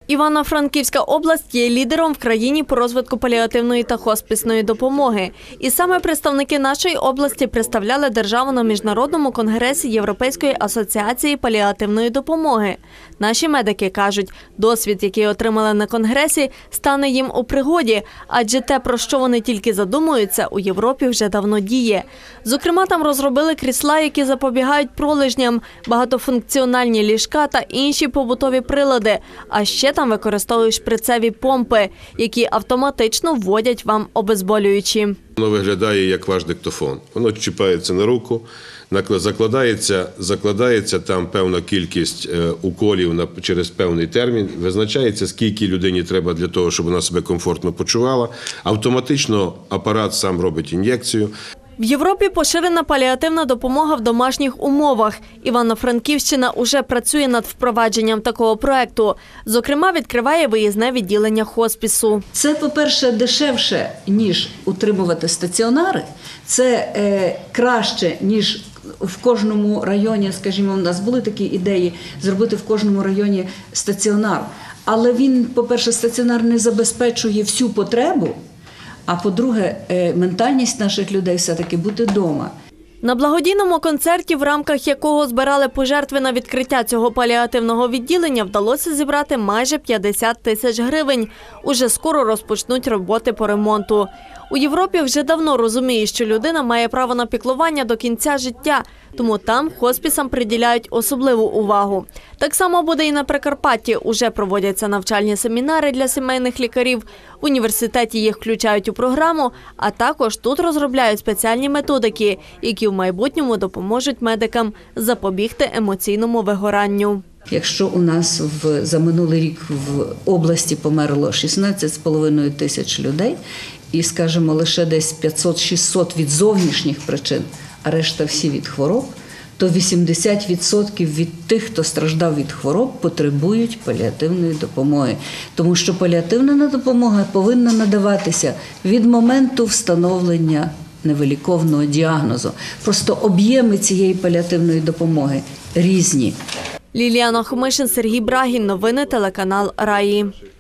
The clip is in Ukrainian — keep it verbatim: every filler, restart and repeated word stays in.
Івано-Франківська область є лідером в країні по розвитку паліативної та хоспісної допомоги. І саме представники нашої області представляли державу на Міжнародному конгресі Європейської асоціації паліативної допомоги. Наші медики кажуть, досвід, який отримали на конгресі, стане їм у пригоді, адже те, про що вони тільки задумуються, у Європі вже давно діє. Зокрема, там розробили крісла, які запобігають пролежням, багатофункціональні ліжка та інші побутові прилади, а ще там використовують шприцеві помпи, які автоматично вводять вам обезболюючі. Воно виглядає як ваш диктофон. Воно чіпається на руку, закладається, закладається там певна кількість уколів через певний термін, визначається, скільки людині треба для того, щоб вона себе комфортно почувала. Автоматично апарат сам робить ін'єкцію. В Європі поширена паліативна допомога в домашніх умовах. Івано-Франківщина уже працює над впровадженням такого проекту. Зокрема, відкриває виїзне відділення хоспісу. Це, по-перше, дешевше, ніж утримувати стаціонари. Це е, краще, ніж в кожному районі, скажімо, у нас були такі ідеї зробити в кожному районі стаціонар. Але він, по-перше, стаціонар не забезпечує всю потребу. А по-друге, ментальність наших людей все-таки бути вдома. На благодійному концерті, в рамках якого збирали пожертви на відкриття цього паліативного відділення, вдалося зібрати майже п'ятдесят тисяч гривень. Уже скоро розпочнуть роботи по ремонту. У Європі вже давно розуміють, що людина має право на піклування до кінця життя, тому там хоспісам приділяють особливу увагу. Так само буде і на Прикарпатті. Уже проводяться навчальні семінари для сімейних лікарів. В університеті їх включають у програму, а також тут розробляють спеціальні методики, які в майбутньому допоможуть медикам запобігти емоційному вигоранню. Якщо у нас в, за минулий рік в області померло шістнадцять з половиною тисяч людей, і, скажімо, лише десь п'ятсот-шістсот від зовнішніх причин, а решта всі від хвороб, то вісімдесят відсотків від тих, хто страждав від хвороб, потребують паліативної допомоги. Тому що паліативна допомога повинна надаватися від моменту встановлення невиліковного діагнозу. Просто об'єми цієї паліативної допомоги різні. Ліліана Хомишин, Сергій Брагін. Новини телеканал Раї.